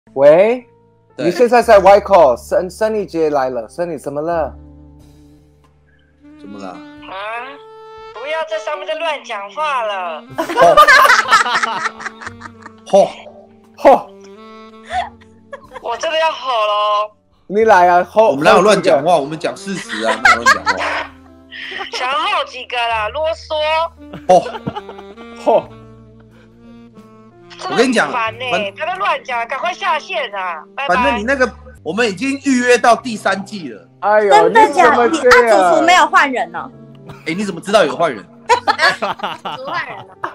喂，你现在在外口，Sunny 姐来了，Sunny 怎么了？ 怎么了？ 啊！不要在上面再乱讲话了。 吼吼！ 我真的要吼喽！ 你来啊！吼！ 我们哪有乱讲话？我们讲事实啊，没有乱讲话。 想吼几个啦，啰嗦！ 吼！ 我跟你讲， 烦呢，他在乱讲，赶快下线啊！拜拜。 反正你那个，我们已经预约到第3季了。 哎呦， 真的假的？ 你怎么这样？ 主厨没有换人哦。 哎，你怎么知道有坏人？ 主换人了。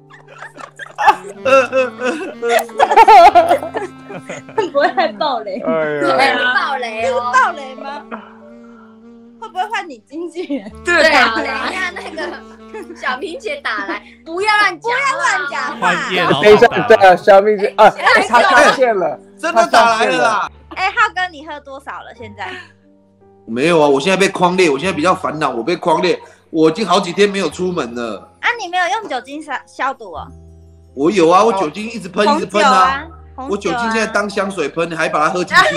会不会太爆雷？ 爆雷哦！ 爆雷吗？会不会换你经纪人？ 对啊，等一下那个小明姐打来，不要乱讲， 不要乱讲话。 等一下，对啊，小明姐啊，他下线了， 真的打来了啦！ 哎，浩哥，你喝多少了？现在？ 没有啊，我现在被框列，我现在比较烦恼，我被框列，我已经好几天没有出门了。 啊，你没有用酒精消毒哦？ 我有啊，我酒精一直喷，一直喷啊。我酒精现在当香水喷，还把它喝进去。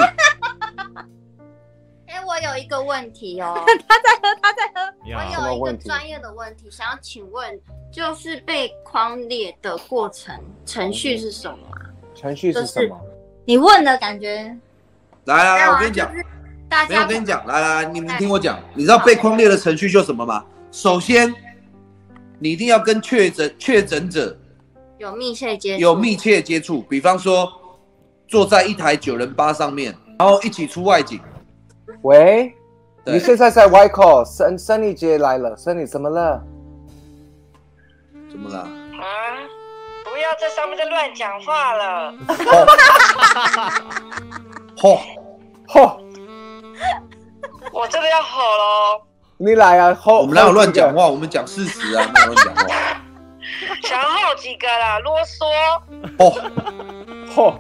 哎，我有一个问题哦。 他在喝。 我有一个专业的问题，想要请问，就是被框列的过程程序是什么啊？ 程序是什么？ 你问的感觉。 来，我跟你讲。没有，我跟你讲，来，你们听我讲，你知道被框列的程序就什么吗？首先，你一定要跟确诊者有密切接触， 比方说坐在一台9人巴上面，然后一起出外景。 喂，你现在在外口，Sunny 姐来了，Sunny 怎么了？ 怎么了？ 啊！不要在上面再乱讲话了。 吼！ 我真的要吼喽！ 你来啊！吼！ 我们哪有乱讲话？我们讲事实啊，没有乱讲话。 想吼几个啦，啰嗦！ 吼！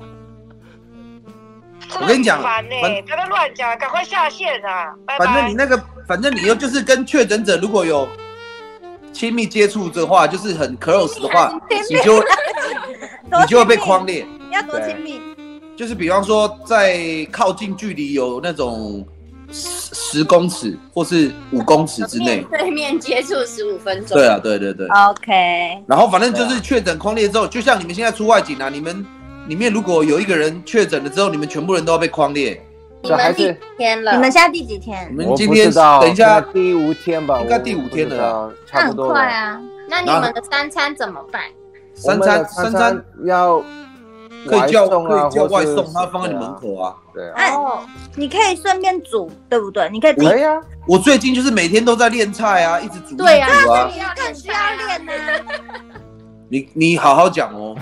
我跟你讲， 烦呢，他在乱讲，赶快下线啊！拜拜。 反正你又就是跟确诊者如果有亲密接触的话，就是很 close 的话，你就会被框列。 要多亲密？ 就是比方说，在靠近距离有那种10公尺或是5公尺之内， 对面接触15分钟。 对啊，对。 OK。 然后反正就是确诊框列之后，就像你们现在出外景啊，你们里面如果有一个人确诊了之后，你们全部人都要被框列。 你们第几天了？ 你们现在第几天？ 你们今天等一下第5天吧， 应该第5天了啦， 差不多。 很快啊。那你们的3餐怎么办 ？3餐要。 可以叫外送，他放在你门口啊。 对啊。 哦，你可以顺便煮，对不对？你可以。 可以啊。 我最近就是每天都在练菜啊，一直煮。 对啊， 你更需要练啊。 你好好讲哦。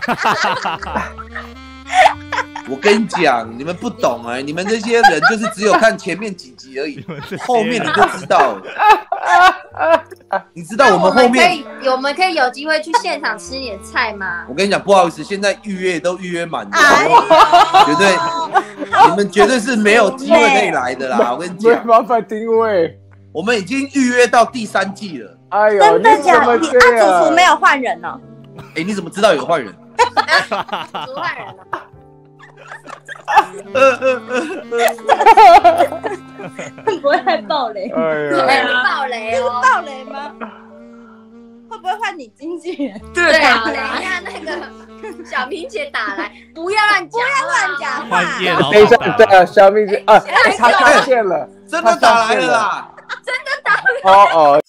我跟你讲，你们不懂哎，你们这些人就是只有看前面几集而已，后面你就知道了。你知道我们后面， 我们可以有机会去现场吃你的菜吗？ 我跟你讲，不好意思，现在预约都预约满了，绝对，你们绝对是没有机会可以来的啦。我跟你讲， 麻烦定位， 我们已经预约到第3季了。 哎呦， 真的假的？主厨没有换人哦。 哎，你怎么知道有坏人？ 主换人了。 会不会太爆雷？ 爆雷哦！ 爆雷吗？会不会换你经纪人？ 对啊，等一下那个小明姐打来，不要乱讲话。 等一下，对啊，小明姐啊，他下线了， 真的打来了啦！ 真的打来了。 哦。